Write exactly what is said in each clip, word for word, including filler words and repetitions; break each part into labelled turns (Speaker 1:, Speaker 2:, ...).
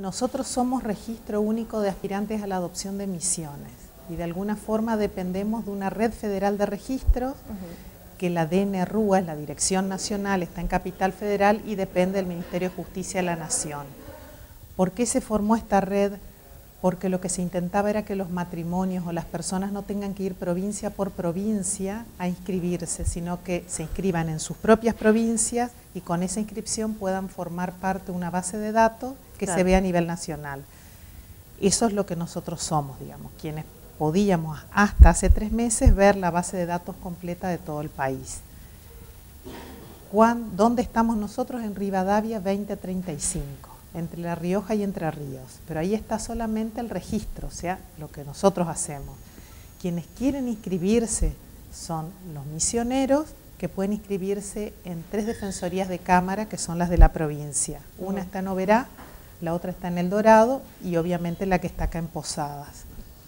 Speaker 1: Nosotros somos registro único de aspirantes a la adopción de Misiones y de alguna forma dependemos de una red federal de registros, uh-huh. que la D N R U A, es la Dirección Nacional, está en Capital Federal y depende del Ministerio de Justicia de la Nación. ¿Por qué se formó esta red? Porque lo que se intentaba era que los matrimonios o las personas no tengan que ir provincia por provincia a inscribirse, sino que se inscriban en sus propias provincias y con esa inscripción puedan formar parte de una base de datos que claro. se vea a nivel nacional. Eso es lo que nosotros somos, digamos, quienes podíamos hasta hace tres meses ver la base de datos completa de todo el país. ¿Cuán, ¿Dónde estamos nosotros? En Rivadavia veinte treinta y cinco. Entre La Rioja y Entre Ríos, pero ahí está solamente el registro, o sea, lo que nosotros hacemos. Quienes quieren inscribirse son los misioneros, que pueden inscribirse en tres defensorías de cámara, que son las de la provincia. Una está en Oberá, la otra está en El Dorado y obviamente la que está acá en Posadas.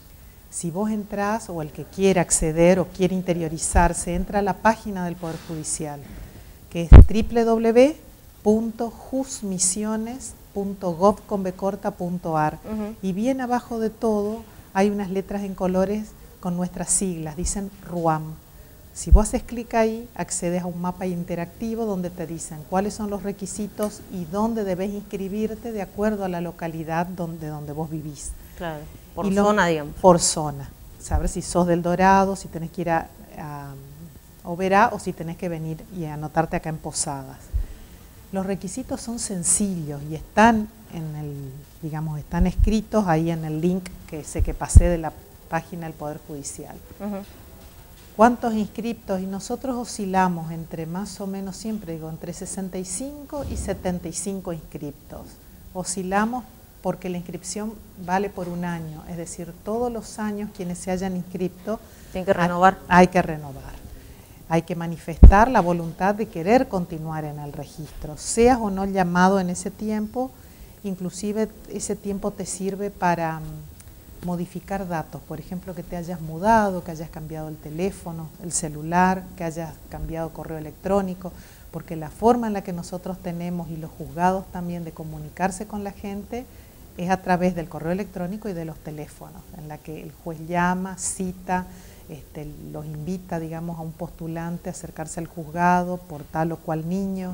Speaker 1: Si vos entrás, o el que quiera acceder o quiere interiorizarse, entra a la página del Poder Judicial, que es doble u doble u doble u punto jusmisiones punto gov con b corta punto a r, uh-huh. y bien abajo de todo hay unas letras en colores con nuestras siglas, dicen R U A M. Si vos haces clic ahí, accedes a un mapa interactivo donde te dicen cuáles son los requisitos y dónde debes inscribirte de acuerdo a la localidad donde, donde vos vivís.
Speaker 2: Claro, por
Speaker 1: y
Speaker 2: zona,
Speaker 1: lo,
Speaker 2: digamos.
Speaker 1: Por zona. Saber si sos del Dorado, si tenés que ir a, a Oberá o si tenés que venir y anotarte acá en Posadas. Los requisitos son sencillos y están en el, digamos, están escritos ahí en el link que sé que pasé de la página del Poder Judicial. Uh-huh. ¿Cuántos inscriptos? Y nosotros oscilamos entre más o menos, siempre digo, entre sesenta y cinco y setenta y cinco inscriptos. Oscilamos porque la inscripción vale por un año, es decir, todos los años quienes se hayan inscrito
Speaker 2: tienen que renovar.
Speaker 1: Hay, hay que renovar. Hay que manifestar la voluntad de querer continuar en el registro, seas o no llamado en ese tiempo, inclusive ese tiempo te sirve para um, modificar datos, por ejemplo, que te hayas mudado, que hayas cambiado el teléfono, el celular, que hayas cambiado correo electrónico, porque la forma en la que nosotros tenemos y los juzgados también de comunicarse con la gente es a través del correo electrónico y de los teléfonos, en la que el juez llama, cita, Este, los invita, digamos, a un postulante a acercarse al juzgado por tal o cual niño.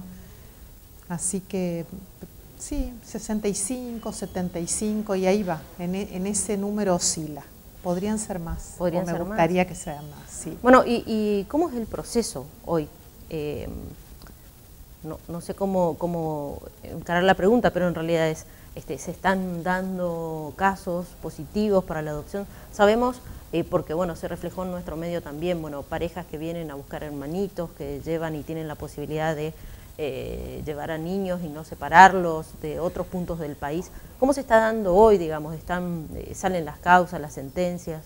Speaker 1: Así que, sí, sesenta y cinco, setenta y cinco, y ahí va, en, en ese número oscila. Podrían ser más,
Speaker 2: ¿Podrían
Speaker 1: o me
Speaker 2: ser
Speaker 1: gustaría
Speaker 2: más?
Speaker 1: que sean más, sí.
Speaker 2: Bueno, ¿y, y cómo es el proceso hoy? Eh, no, no sé cómo, cómo encarar la pregunta, pero en realidad es, este, se están dando casos positivos para la adopción. Sabemos... Eh, porque bueno, se reflejó en nuestro medio también, bueno, parejas que vienen a buscar hermanitos, que llevan y tienen la posibilidad de eh, llevar a niños y no separarlos de otros puntos del país. ¿Cómo se está dando hoy, digamos? Están, eh, ¿Salen las causas, las sentencias?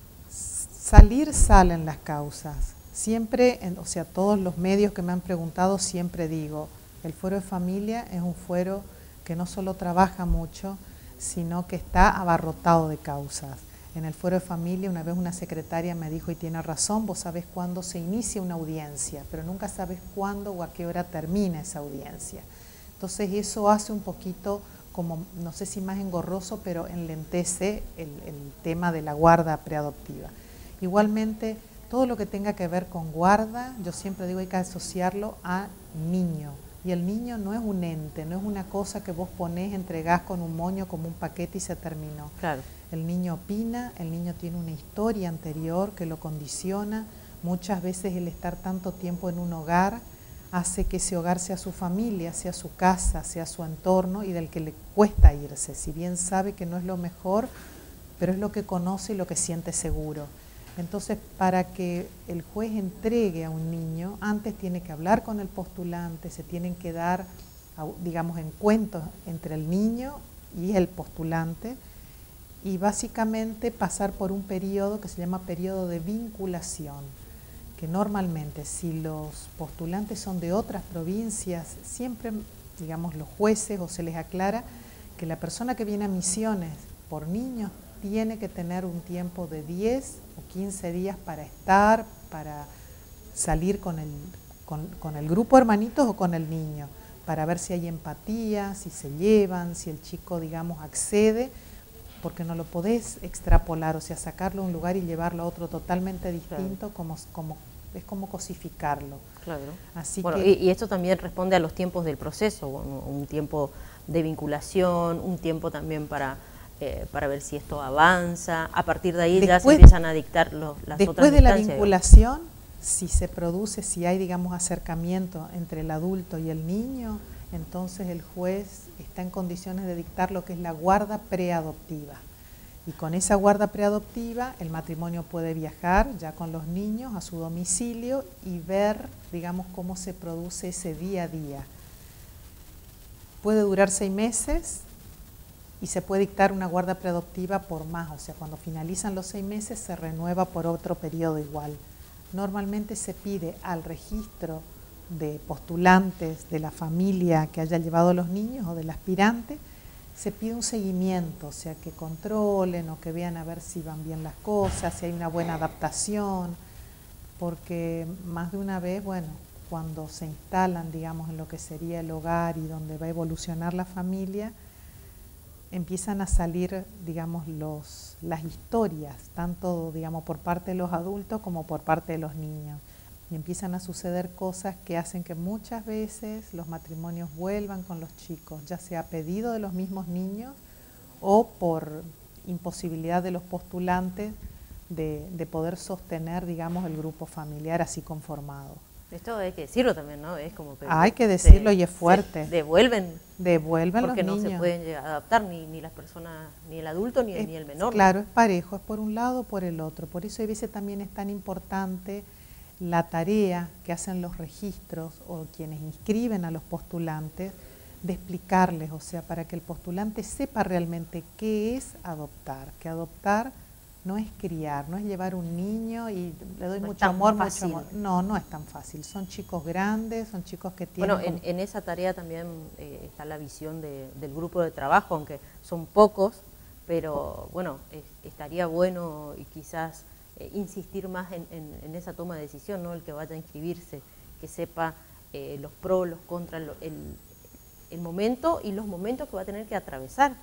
Speaker 1: Salir salen las causas. Siempre, en, o sea, todos los medios que me han preguntado, siempre digo, el Fuero de Familia es un fuero que no solo trabaja mucho, sino que está abarrotado de causas. En el Fuero de Familia una vez una secretaria me dijo, y tiene razón, vos sabés cuándo se inicia una audiencia, pero nunca sabés cuándo o a qué hora termina esa audiencia. Entonces eso hace un poquito como, no sé si más engorroso, pero enlentece el, el tema de la guarda preadoptiva. Igualmente, todo lo que tenga que ver con guarda, yo siempre digo hay que asociarlo a niño. Y el niño no es un ente, no es una cosa que vos ponés, entregás con un moño como un paquete y se terminó.
Speaker 2: Claro.
Speaker 1: El niño opina, el niño tiene una historia anterior que lo condiciona. Muchas veces el estar tanto tiempo en un hogar hace que ese hogar sea su familia, sea su casa, sea su entorno y del que le cuesta irse. Si bien sabe que no es lo mejor, pero es lo que conoce y lo que siente seguro. Entonces, para que el juez entregue a un niño, antes tiene que hablar con el postulante, se tienen que dar, digamos, encuentros entre el niño y el postulante, y básicamente pasar por un periodo que se llama periodo de vinculación, que normalmente si los postulantes son de otras provincias, siempre, digamos, los jueces o se les aclara que la persona que viene a Misiones por niños tiene que tener un tiempo de diez o quince días para estar, para salir con el, con, con el grupo hermanitos o con el niño, para ver si hay empatía, si se llevan, si el chico, digamos, accede, porque no lo podés extrapolar, o sea, sacarlo a un lugar y llevarlo a otro totalmente distinto, claro. como, como, es como cosificarlo.
Speaker 2: Claro.
Speaker 1: Así
Speaker 2: bueno,
Speaker 1: que,
Speaker 2: y, y esto también responde a los tiempos del proceso, un, un tiempo de vinculación, un tiempo también para, eh, para ver si esto avanza, a partir de ahí después, ya se empiezan a dictar los, las
Speaker 1: después
Speaker 2: otras
Speaker 1: de la
Speaker 2: distancias,
Speaker 1: vinculación, digamos. Si se produce, si hay, digamos, acercamiento entre el adulto y el niño, entonces el juez está en condiciones de dictar lo que es la guarda preadoptiva. Y con esa guarda preadoptiva, el matrimonio puede viajar ya con los niños a su domicilio y ver, digamos, cómo se produce ese día a día. Puede durar seis meses y se puede dictar una guarda preadoptiva por más, o sea, cuando finalizan los seis meses se renueva por otro periodo igual. Normalmente se pide al registro de postulantes de la familia que haya llevado a los niños o del aspirante, se pide un seguimiento, o sea, que controlen o que vean a ver si van bien las cosas, si hay una buena adaptación, porque más de una vez, bueno, cuando se instalan, digamos, en lo que sería el hogar y donde va a evolucionar la familia, empiezan a salir, digamos, los, las historias, tanto, digamos, por parte de los adultos como por parte de los niños. Y empiezan a suceder cosas que hacen que muchas veces los matrimonios vuelvan con los chicos, ya sea a pedido de los mismos niños o por imposibilidad de los postulantes de, de poder sostener, digamos, el grupo familiar así conformado.
Speaker 2: Esto hay que decirlo también, ¿no? Es como que
Speaker 1: ah, hay que decirlo
Speaker 2: se,
Speaker 1: y es fuerte.
Speaker 2: Devuelven.
Speaker 1: Devuelven
Speaker 2: porque
Speaker 1: los
Speaker 2: no
Speaker 1: niños.
Speaker 2: se pueden llegar a adaptar ni, ni las personas, ni el adulto ni,
Speaker 1: es,
Speaker 2: ni el menor.
Speaker 1: Claro, es parejo, es por un lado o por el otro. Por eso a veces también es tan importante la tarea que hacen los registros o quienes inscriben a los postulantes de explicarles, o sea, para que el postulante sepa realmente qué es adoptar, que adoptar no es criar, no es llevar un niño y le doy
Speaker 2: no
Speaker 1: mucho amor,
Speaker 2: fácil.
Speaker 1: mucho amor. No, no es tan fácil. Son chicos grandes, son chicos que tienen...
Speaker 2: Bueno, en, en esa tarea también eh, está la visión de, del grupo de trabajo, aunque son pocos, pero bueno, es, estaría bueno y quizás eh, insistir más en, en, en esa toma de decisión, ¿no? El que vaya a inscribirse, que sepa eh, los pros, los contras, lo, el, el momento y los momentos que va a tener que atravesar.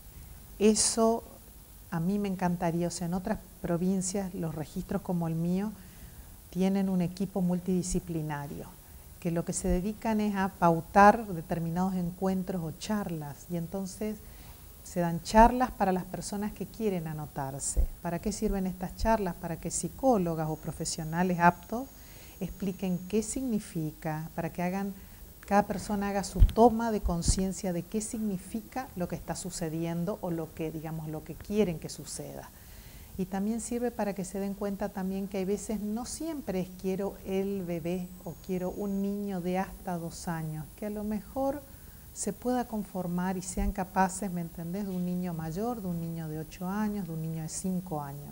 Speaker 1: Eso a mí me encantaría, o sea, en otras provincias los registros como el mío tienen un equipo multidisciplinario, que lo que se dedican es a pautar determinados encuentros o charlas, y entonces se dan charlas para las personas que quieren anotarse. ¿Para qué sirven estas charlas? Para que psicólogas o profesionales aptos expliquen qué significa, para que hagan, cada persona haga su toma de conciencia de qué significa lo que está sucediendo o lo que, digamos, lo que quieren que suceda. Y también sirve para que se den cuenta también que hay veces no siempre es quiero el bebé o quiero un niño de hasta dos años, que a lo mejor se pueda conformar y sean capaces, ¿me entendés?, de un niño mayor, de un niño de ocho años, de un niño de cinco años.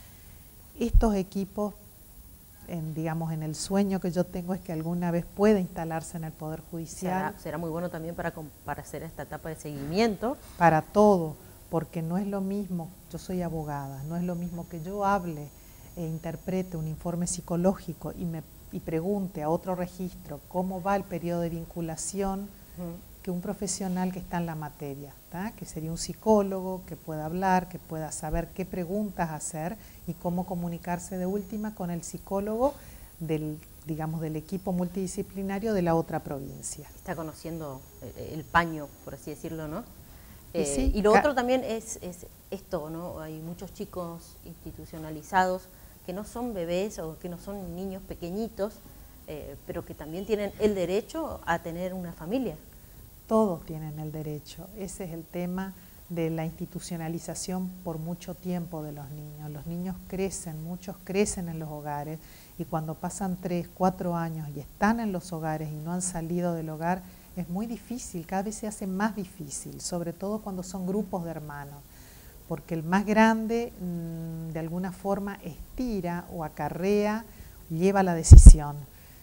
Speaker 1: Estos equipos, en, digamos, en el sueño que yo tengo es que alguna vez pueda instalarse en el Poder Judicial.
Speaker 2: Será, será muy bueno también para, para hacer esta etapa de seguimiento.
Speaker 1: Para todo, porque no es lo mismo, yo soy abogada, no es lo mismo que yo hable e interprete un informe psicológico y, me, y pregunte a otro registro cómo va el periodo de vinculación, uh-huh, que un profesional que está en la materia, ¿tá? Que sería un psicólogo que pueda hablar, que pueda saber qué preguntas hacer y cómo comunicarse de última con el psicólogo del, digamos, del equipo multidisciplinario de la otra provincia.
Speaker 2: Está conociendo el, el paño, por así decirlo, ¿no?
Speaker 1: Y,
Speaker 2: eh,
Speaker 1: sí,
Speaker 2: y lo otro también es, es esto, ¿no? Hay muchos chicos institucionalizados que no son bebés o que no son niños pequeñitos, eh, pero que también tienen el derecho a tener una familia.
Speaker 1: Todos tienen el derecho, ese es el tema de la institucionalización por mucho tiempo de los niños. Los niños crecen, muchos crecen en los hogares y cuando pasan tres, cuatro años y están en los hogares y no han salido del hogar, es muy difícil, cada vez se hace más difícil, sobre todo cuando son grupos de hermanos, porque el más grande mmm, de alguna forma estira o acarrea, lleva la decisión.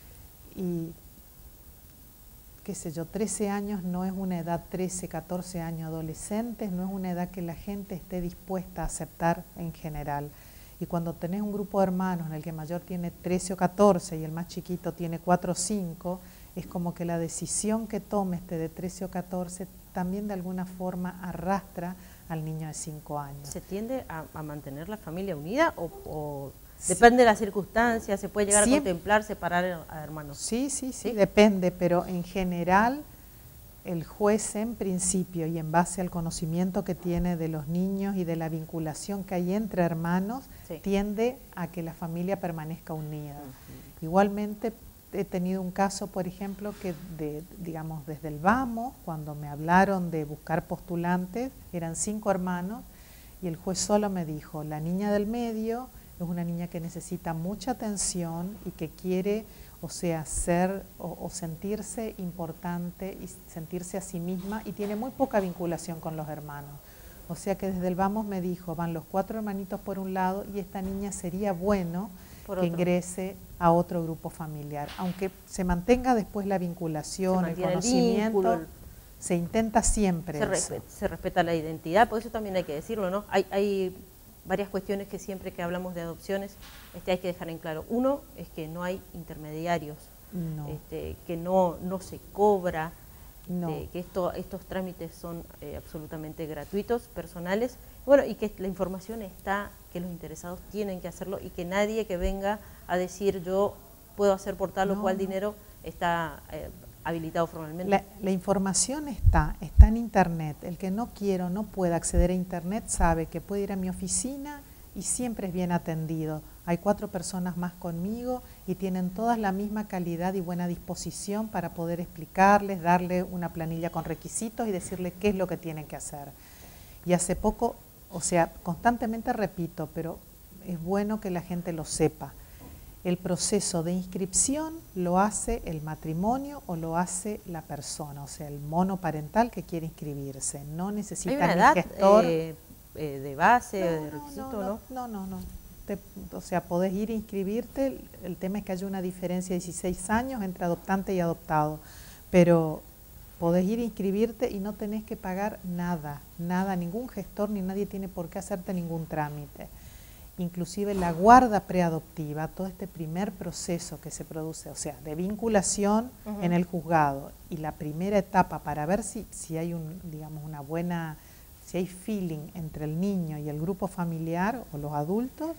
Speaker 1: Y qué sé yo, trece años no es una edad, trece, catorce años, adolescentes, no es una edad que la gente esté dispuesta a aceptar en general. Y cuando tenés un grupo de hermanos en el que el mayor tiene trece o catorce y el más chiquito tiene cuatro o cinco, es como que la decisión que tome este de trece o catorce también de alguna forma arrastra al niño de cinco años.
Speaker 2: ¿Se tiende a, a mantener la familia unida o, o sí. depende de las circunstancias? ¿Se puede llegar sí. a contemplar separar a hermanos?
Speaker 1: Sí, sí, sí, sí, depende, pero en general el juez en principio y en base al conocimiento que tiene de los niños y de la vinculación que hay entre hermanos, sí. tiende a que la familia permanezca unida. Uh-huh. Igualmente he tenido un caso, por ejemplo, que de, digamos desde el vamos, cuando me hablaron de buscar postulantes, eran cinco hermanos y el juez solo me dijo, la niña del medio es una niña que necesita mucha atención y que quiere, o sea, ser o, o sentirse importante y sentirse a sí misma y tiene muy poca vinculación con los hermanos. O sea que desde el vamos me dijo, van los cuatro hermanitos por un lado y esta niña sería bueno por que otro. ingrese a otro grupo familiar. Aunque se mantenga después la vinculación, el conocimiento, el se intenta siempre
Speaker 2: se,
Speaker 1: eso.
Speaker 2: Respeta, se respeta la identidad, por eso también hay que decirlo, ¿no? Hay, hay varias cuestiones que siempre que hablamos de adopciones este, hay que dejar en claro. Uno es que no hay intermediarios, no. Este, que no, no se cobra, no. este, que esto, estos trámites son eh, absolutamente gratuitos, personales, bueno, y que la información está, que los interesados tienen que hacerlo y que nadie que venga a decir yo puedo hacer por tal no, o cual no. dinero está eh, habilitado formalmente.
Speaker 1: La, la información está, está en internet. El que no quiera o no pueda acceder a internet sabe que puede ir a mi oficina y siempre es bien atendido. Hay cuatro personas más conmigo y tienen todas la misma calidad y buena disposición para poder explicarles, darle una planilla con requisitos y decirles qué es lo que tienen que hacer. Y hace poco, o sea, constantemente repito, pero es bueno que la gente lo sepa. El proceso de inscripción lo hace el matrimonio o lo hace la persona, o sea, el monoparental que quiere inscribirse. No necesita
Speaker 2: ¿Hay una
Speaker 1: ni
Speaker 2: edad,
Speaker 1: gestor.
Speaker 2: Eh, eh, de base,
Speaker 1: no,
Speaker 2: de requisito,
Speaker 1: no? No, no, no. no. Te, o sea, podés ir a inscribirte. El, el tema es que haya una diferencia de dieciséis años entre adoptante y adoptado. Pero podés ir a inscribirte y no tenés que pagar nada, nada, ningún gestor ni nadie tiene por qué hacerte ningún trámite. Inclusive la guarda preadoptiva, todo este primer proceso que se produce, o sea, de vinculación uh-huh. en el juzgado y la primera etapa para ver si, si hay un, digamos, una buena, si hay feeling entre el niño y el grupo familiar o los adultos,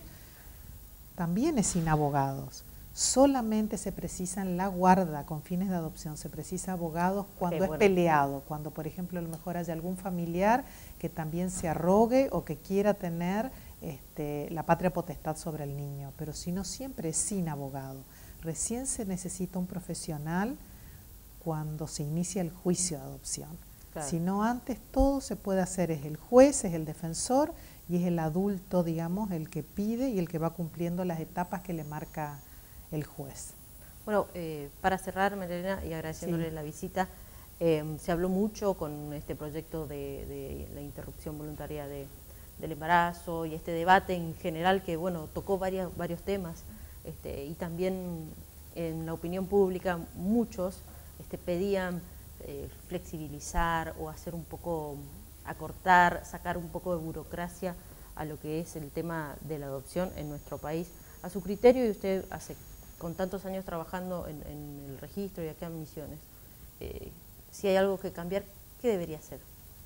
Speaker 1: también es sin abogados. Solamente se precisa en la guarda con fines de adopción, se precisa abogados cuando okay, es bueno. peleado, cuando por ejemplo a lo mejor haya algún familiar que también se arrogue o que quiera tener Este, la patria potestad sobre el niño, pero si no siempre es sin abogado. Recién se necesita un profesional cuando se inicia el juicio de adopción. Claro. Si no antes todo se puede hacer, es el juez, es el defensor y es el adulto, digamos, el que pide y el que va cumpliendo las etapas que le marca el juez.
Speaker 2: Bueno, eh, para cerrar, Marilena, y agradeciéndole sí. la visita, eh, se habló mucho con este proyecto de, de la interrupción voluntaria de del embarazo y este debate en general que bueno tocó varias, varios temas este, y también en la opinión pública muchos este, pedían eh, flexibilizar o hacer un poco, acortar, sacar un poco de burocracia a lo que es el tema de la adopción en nuestro país. A su criterio, y usted hace con tantos años trabajando en, en el registro y acá en Misiones, eh, si hay algo que cambiar, ¿qué debería hacer?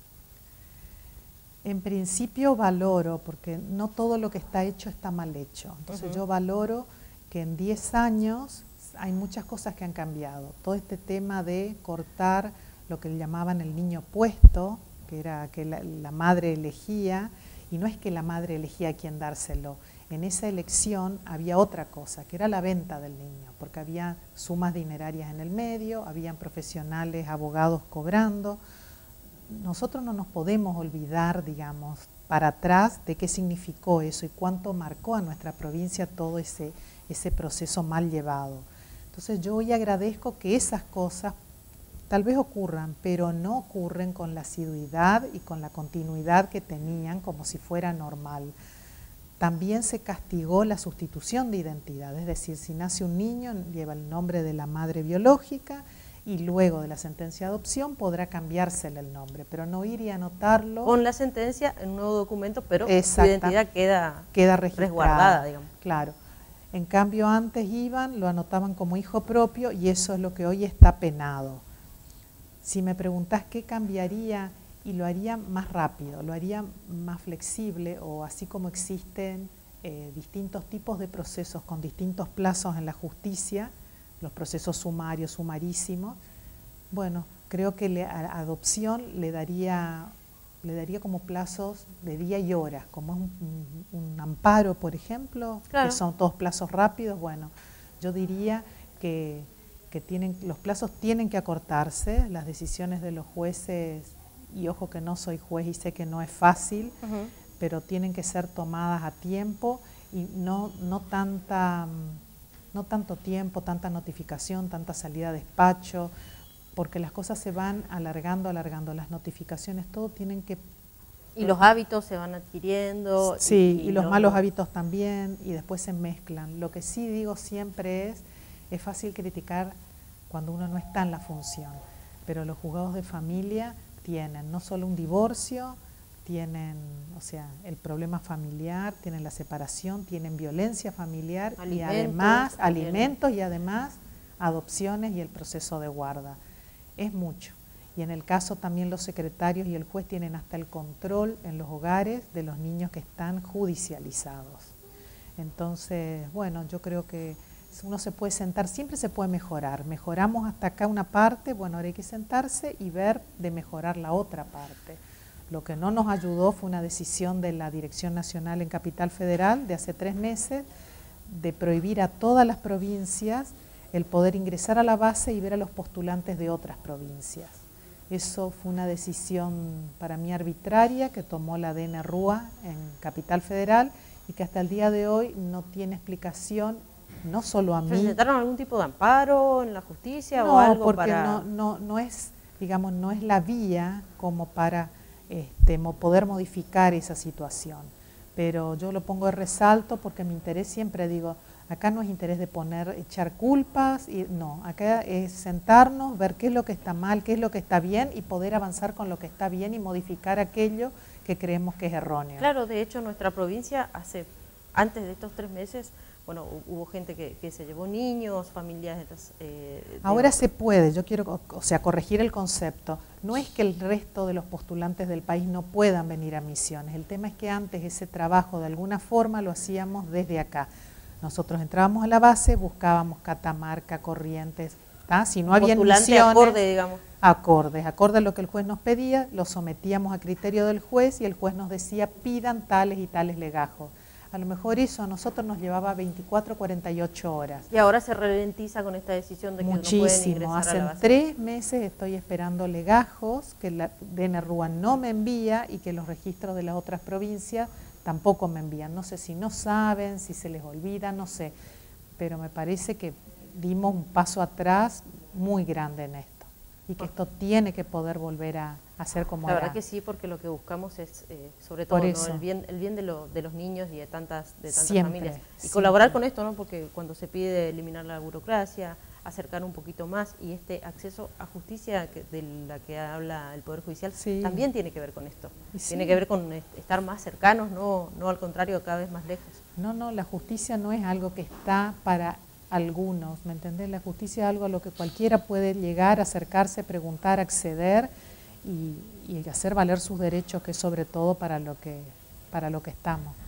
Speaker 1: En principio valoro, porque no todo lo que está hecho está mal hecho. Entonces uh-huh. yo valoro que en diez años hay muchas cosas que han cambiado. Todo este tema de cortar lo que le llamaban el niño puesto, que era que la, la madre elegía, y no es que la madre elegía a quién dárselo. En esa elección había otra cosa, que era la venta del niño, porque había sumas dinerarias en el medio, habían profesionales, abogados cobrando. Nosotros no nos podemos olvidar, digamos, para atrás de qué significó eso y cuánto marcó a nuestra provincia todo ese, ese proceso mal llevado. Entonces yo hoy agradezco que esas cosas tal vez ocurran, pero no ocurren con la asiduidad y con la continuidad que tenían como si fuera normal. También se castigó la sustitución de identidad, es decir, si nace un niño lleva el nombre de la madre biológica, y luego de la sentencia de adopción podrá cambiársele el nombre, pero no ir y anotarlo.
Speaker 2: Con la sentencia en un nuevo documento, pero su identidad queda,
Speaker 1: queda registrada,
Speaker 2: resguardada, digamos.
Speaker 1: Claro. En cambio antes iban, lo anotaban como hijo propio y eso es lo que hoy está penado. Si me preguntás qué cambiaría, y lo haría más rápido, lo haría más flexible, o así como existen eh, distintos tipos de procesos con distintos plazos en la justicia, los procesos sumarios, sumarísimos, bueno, creo que la adopción le daría, le daría como plazos de día y hora, como es un, un, un amparo, por ejemplo, claro, que son todos plazos rápidos. Bueno, yo diría que, que tienen, los plazos tienen que acortarse, las decisiones de los jueces, y ojo que no soy juez y sé que no es fácil, uh-huh, pero tienen que ser tomadas a tiempo y no, no, tanta, no tanto tiempo, tanta notificación, tanta salida a despacho, porque las cosas se van alargando, alargando, las notificaciones, todo tienen que...
Speaker 2: Y los hábitos se van adquiriendo.
Speaker 1: Sí, y, y los no, malos hábitos también, y después se mezclan. Lo que sí digo siempre es, es fácil criticar cuando uno no está en la función, pero los juzgados de familia tienen no solo un divorcio, tienen, o sea, el problema familiar, tienen la separación, tienen violencia familiar, alimentos, y además alimentos y además adopciones y el proceso de guarda. Es mucho. Y en el caso también los secretarios y el juez tienen hasta el control en los hogares de los niños que están judicializados. Entonces, bueno, yo creo que uno se puede sentar, siempre se puede mejorar. Mejoramos hasta acá una parte, bueno, ahora hay que sentarse y ver de mejorar la otra parte. Lo que no nos ayudó fue una decisión de la Dirección Nacional en Capital Federal de hace tres meses de prohibir a todas las provincias el poder ingresar a la base y ver a los postulantes de otras provincias. Eso fue una decisión para mí arbitraria que tomó la D N R U A en Capital Federal y que hasta el día de hoy no tiene explicación. No solo a mí.
Speaker 2: ¿Presentaron algún tipo de amparo en la justicia
Speaker 1: no,
Speaker 2: o algo
Speaker 1: porque
Speaker 2: para...?
Speaker 1: No, no, no es, digamos, no es la vía como para este, poder modificar esa situación. Pero yo lo pongo de resalto porque mi interés siempre, digo, acá no es interés de poner, echar culpas, y no, acá es sentarnos, ver qué es lo que está mal, qué es lo que está bien y poder avanzar con lo que está bien y modificar aquello que creemos que es erróneo.
Speaker 2: Claro, de hecho nuestra provincia hace, antes de estos tres meses, bueno, hubo gente que, que se llevó niños, familias... Eh,
Speaker 1: Ahora se puede, yo quiero, o sea, corregir el concepto. No es que el resto de los postulantes del país no puedan venir a Misiones. El tema es que antes ese trabajo de alguna forma lo hacíamos desde acá. Nosotros entrábamos a la base, buscábamos Catamarca, Corrientes, ¿tá? Si no había Misiones,
Speaker 2: acorde, digamos.
Speaker 1: Acordes, acorde a lo que el juez nos pedía, lo sometíamos a criterio del juez y el juez nos decía pidan tales y tales legajos. A lo mejor eso a nosotros nos llevaba veinticuatro, cuarenta y ocho horas.
Speaker 2: Y ahora se ralentiza con esta decisión de que
Speaker 1: Muchísimo.
Speaker 2: no pueden ingresar
Speaker 1: Hace
Speaker 2: a la base.
Speaker 1: tres meses estoy esperando legajos que la D N R U A no me envía y que los registros de las otras provincias tampoco me envían. No sé si no saben, si se les olvida, no sé. Pero me parece que dimos un paso atrás muy grande en esto. Y que esto tiene que poder volver a, a ser como
Speaker 2: La
Speaker 1: era.
Speaker 2: verdad que sí, porque lo que buscamos es, eh, sobre todo, ¿no? el bien, el bien de, lo, de los niños y de tantas, de tantas
Speaker 1: siempre,
Speaker 2: familias. Y
Speaker 1: siempre. Colaborar
Speaker 2: con esto, ¿no? Porque cuando se pide eliminar la burocracia, acercar un poquito más, y este acceso a justicia que, de la que habla el Poder Judicial, sí. también tiene que ver con esto. Sí. Tiene que ver con estar más cercanos, no, no al contrario, cada vez más lejos.
Speaker 1: No, no, la justicia no es algo que está para algunos, ¿me entendés? La justicia es algo a lo que cualquiera puede llegar, acercarse, preguntar, acceder y, y hacer valer sus derechos, que es sobre todo para lo que, para lo que estamos.